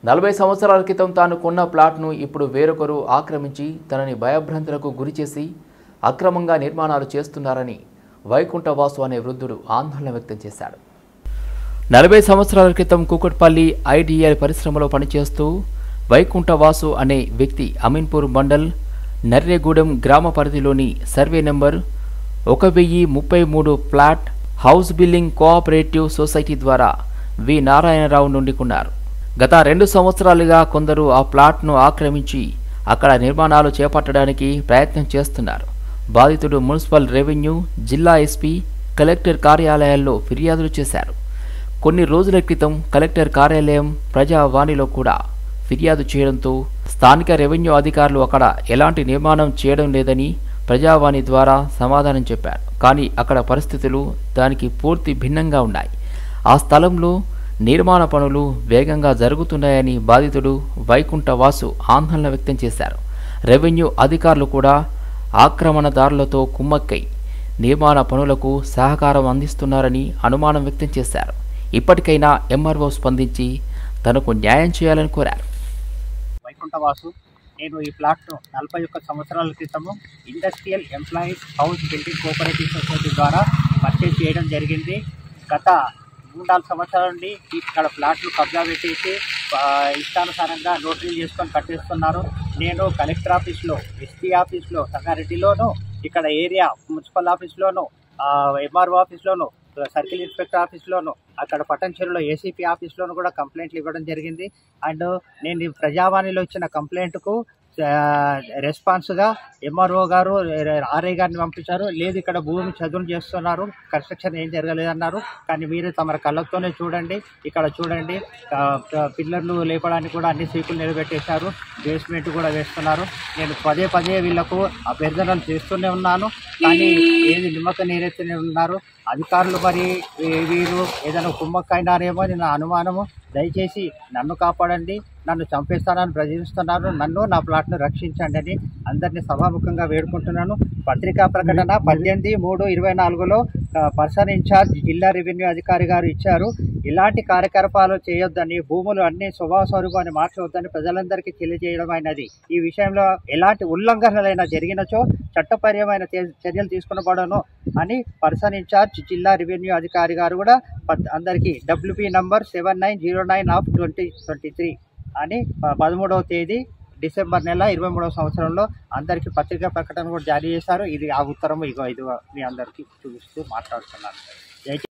40 సంవత్సరాల క్రితం తాను కొన్న ప్లాట్ను ఇప్పుడు వేరొకరు ఆక్రమించి తనని భయభ్రాంతులకు గురిచేసి అక్రమంగా నిర్మాణాలు చేస్తున్నారని వైకుంఠవాసు అనే వృద్ధుడు ఆందోళన వ్యక్తం చేశాడు. 40 సంవత్సరాల క్రితం కూకట్పల్లి ఐడిఎల్ పరిశ్రమలో పనిచేస్తూ వైకుంఠవాసు అనే వ్యక్తి అమీన్పూర్ మండల్ నర్రేగూడెం గ్రామ పరిధిలోని survey number 1033 flat house building cooperative society ద్వారా వి నారాయణరావు నుండి కొన్నారు. గత 2 సంవత్సరాలుగా కొందరు ఆ ప్లాట్ను ఆక్రమించి అక్కడ నిర్మాణాలు చేపట్టడానికి ప్రయత్నం చేస్తున్నారు. బాధితుడు మున్సిపల్ రెవెన్యూ, జిల్లా ఎస్పీ, కలెక్టర్ కార్యాలయాల్లో ఫిర్యాదులు చేశారు. కొన్ని రోజుల క్రితం కలెక్టర్ కార్యాలయం ప్రజావాణిలో కూడా ఫిర్యాదు చేయడంతో స్థానిక రెవెన్యూ అధికారులు అక్కడ ఎలాంటి నిర్మాణం చేయడం లేదని ప్రజావాణి ద్వారా సమాధానం చెప్పారు. కానీ అక్కడ పరిస్థితులు దానికి పూర్తి భిన్నంగా ఉన్నాయి. ఆ స్థలంలో నిర్మాణ పనులు వేగంగా జరుగుతున్నాయని బాధితుడు వైకుంఠవాసు ఆందోళన వ్యక్తం చేశారు. రెవెన్యూ అధికారులు కూడా ఆక్రమణదారులతో కుమ్మక్కై నిర్మాణ పనులకు సహకారం అందిస్తున్నారని అనుమానం వ్యక్తం చేశారు. ఇప్పటికైనా ఎంఆర్ఓ స్పందించి తనకు న్యాయం చేయాలని కోరారు. వైకుంఠవాసు, నేను ఈ ప్లాట్ను 41 సంవత్సరాల క్రితము industrial employees house building cooperative society ద్వారా పర్చేజ్ చేయడం జరిగింది. గత 3-4 సంవత్సరాల నుండి ఇక్కడ ప్లాట్లు కబ్జా పెట్టేసి ఇష్టానుసారంగా నోటరీలు చేసుకొని కట్టేస్తున్నారు. నేను కలెక్టర్ ఆఫీస్లో, ఎస్పీ ఆఫీస్లో, సంగారెడ్డిలోను, ఇక్కడ ఏరియా మున్సిపల్ ఆఫీస్లోను, ఎంఆర్ఓ ఆఫీస్లోను, సర్కిల్ ఇన్స్పెక్టర్ ఆఫీస్లోను, అక్కడ పట్టణచెరువులో ఏసీపీ ఆఫీస్లోను కూడా కంప్లైంట్లు ఇవ్వడం జరిగింది. అండ్ నేను ప్రజావాణిలో ఇచ్చిన కంప్లైంట్కు రెస్పాన్స్గా ఎంఆర్ఓ గారు ఆర్ఐ గారిని పంపించారు. లేదు, ఇక్కడ భూమి చదును చేస్తున్నారు, కన్స్ట్రక్షన్ ఏం జరగలేదన్నారు. కానీ మీరు తమ కళ్ళతోనే చూడండి, ఇక్కడ చూడండి, పిల్లర్లు లేపడానికి కూడా అన్ని సీకులు నిలబెట్టేశారు, బేస్మెంట్ కూడా వేస్తున్నారు. నేను పదే వీళ్లకు అభ్యర్థనలు చేస్తూనే ఉన్నాను, కానీ ఏది నిమ్మక నీరెత్తనే ఉన్నారు. అధికారులు మరి వీరు ఏదైనా కుమ్మక్కైనారేమో అని నా అనుమానము. దయచేసి నన్ను కాపాడండి, నన్ను చంపేస్తానని ప్రజరిస్తున్నారు, నన్ను నా ప్లాట్ను రక్షించండి అని అందరినీ సభాముఖంగా వేడుకుంటున్నాను. పత్రికా ప్రకటన 18/3/24లో పర్సన్ ఇన్ఛార్జ్ జిల్లా రెవెన్యూ అధికారి గారు ఇచ్చారు. ఇలాంటి కార్యకలాపాలు చేయొద్దని, భూములు అన్ని స్వభావ స్వరూపాన్ని మార్చవద్దని ప్రజలందరికీ తెలియజేయడం అయినది. ఈ విషయంలో ఎలాంటి ఉల్లంఘనలైనా జరిగినచో చట్టపరమైన చర్యలు తీసుకునబడను అని పర్సన్ ఇన్ఛార్జ్ జిల్లా రెవెన్యూ అధికారి గారు కూడా అందరికీ WP నంబర్ 7909/2023 అని 13వ తేదీ డిసెంబర్ నెల 23వ సంవత్సరంలో అందరికీ పత్రికా ప్రకటన కూడా జారీ చేశారు. ఇది ఆ ఉత్తరము, ఇగో ఇది మీ అందరికీ చూపిస్తూ మాట్లాడుతున్నాను.